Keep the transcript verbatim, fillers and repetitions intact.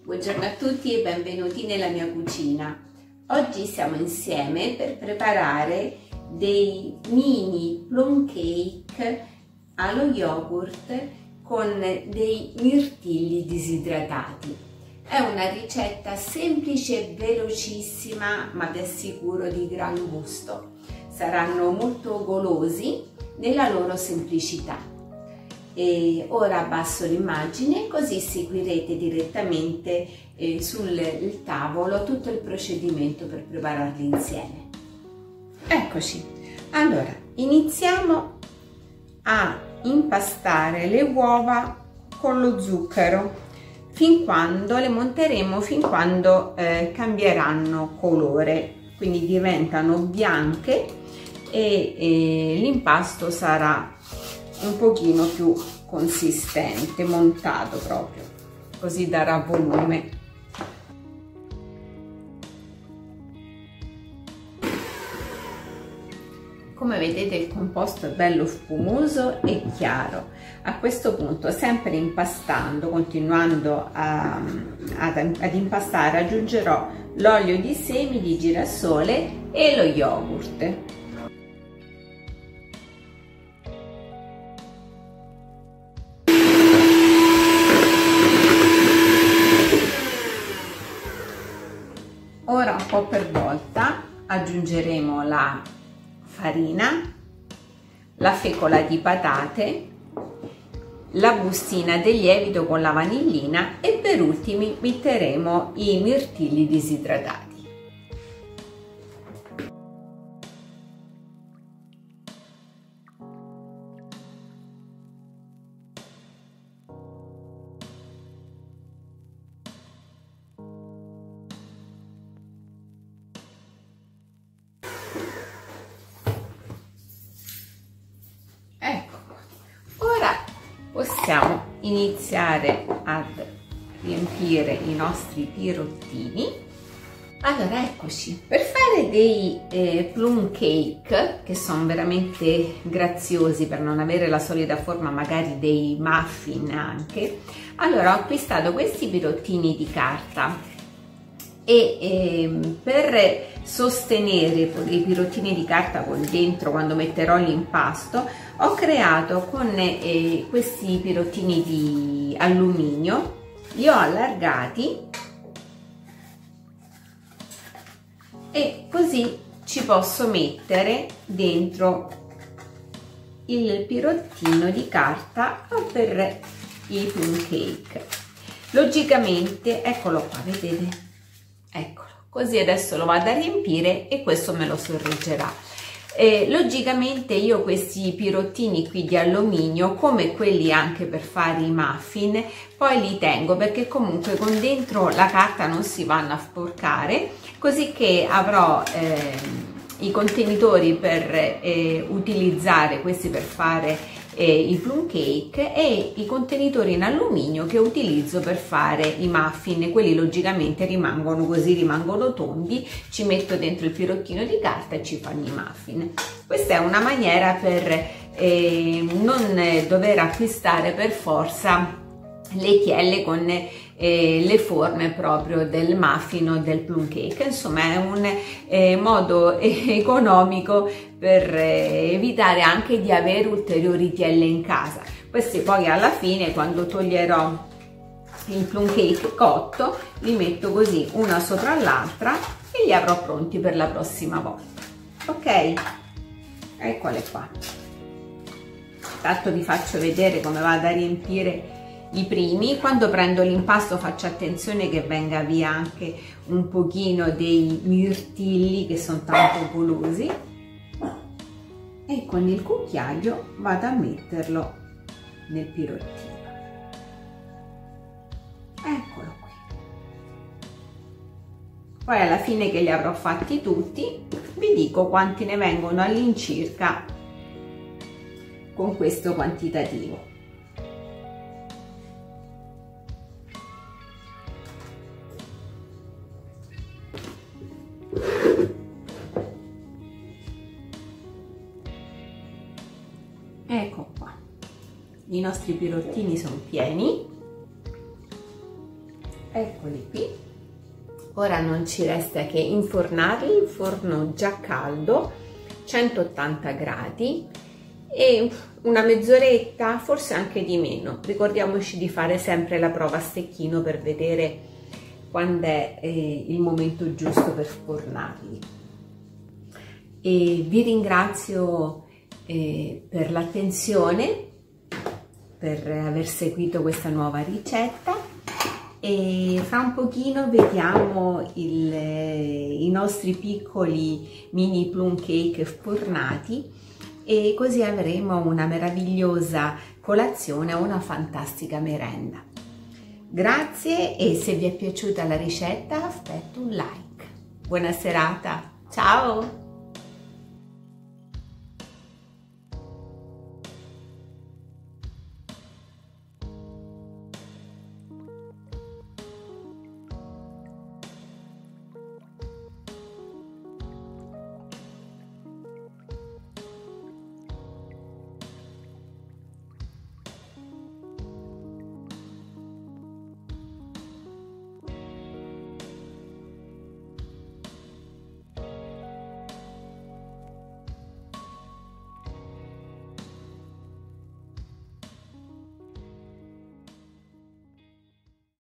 Buongiorno a tutti e benvenuti nella mia cucina. Oggi siamo insieme per preparare dei mini plum cake allo yogurt con dei mirtilli disidratati. È una ricetta semplice e velocissima, ma vi assicuro di gran gusto. Saranno molto golosi nella loro semplicità. E ora abbasso l'immagine così seguirete direttamente eh, sul tavolo tutto il procedimento per prepararli insieme. Eccoci, allora iniziamo a impastare le uova con lo zucchero fin quando le monteremo, fin quando eh, cambieranno colore, quindi diventano bianche e, e l'impasto sarà un pochino più consistente, montato proprio, così darà volume. Come vedete il composto è bello spumoso e chiaro. A questo punto, sempre impastando, continuando a, ad, ad impastare, aggiungerò l'olio di semi di girasole e lo yogurt. Ora un po' per volta aggiungeremo la farina, la fecola di patate, la bustina del lievito con la vanillina e per ultimi metteremo i mirtilli disidratati. Possiamo iniziare ad riempire i nostri pirottini. Allora eccoci, per fare dei eh, plum cake che sono veramente graziosi, per non avere la solita forma magari dei muffin anche, allora ho acquistato questi pirottini di carta e eh, per sostenere i pirottini di carta con dentro quando metterò l'impasto ho creato con eh, questi pirottini di alluminio, li ho allargati e così ci posso mettere dentro il pirottino di carta per i plum cake. Logicamente, eccolo qua, vedete? Eccolo, così adesso lo vado a riempire e questo me lo sorreggerà. Eh, logicamente io questi pirottini qui di alluminio, come quelli anche per fare i muffin, poi li tengo perché comunque con dentro la carta non si vanno a sporcare, così che avrò eh, i contenitori per eh, utilizzare questi per fare eh, i plum cake e i contenitori in alluminio che utilizzo per fare i muffin. Quelli logicamente rimangono così, rimangono tondi, ci metto dentro il pirottino di carta e ci fanno i muffin. Questa è una maniera per eh, non dover acquistare per forza le chielle con eh, le forme proprio del muffin o del plum cake. Insomma, è un eh, modo economico per eh, evitare anche di avere ulteriori chielle in casa. Questi poi alla fine, quando toglierò il plum cake cotto, li metto così una sopra l'altra e li avrò pronti per la prossima volta. Ok, eccole qua. Intanto vi faccio vedere come vado a riempire i primi. Quando prendo l'impasto faccio attenzione che venga via anche un pochino dei mirtilli che sono tanto golosi e con il cucchiaio vado a metterlo nel pirottino. Eccolo qui. Poi alla fine che li avrò fatti tutti vi dico quanti ne vengono all'incirca con questo quantitativo. Ecco qua, i nostri pirottini sono pieni e Eccoli qui. Ora non ci resta che infornarli in forno già caldo, centottanta gradi, e una mezz'oretta, forse anche di meno. Ricordiamoci di fare sempre la prova a stecchino per vedere quando è eh, il momento giusto per fornarli. E vi ringrazio eh, per l'attenzione, per aver seguito questa nuova ricetta, e fra un pochino vediamo il, i nostri piccoli mini plum cake fornati, e così avremo una meravigliosa colazione o una fantastica merenda. Grazie, e se vi è piaciuta la ricetta aspetto un like. Buona serata, ciao!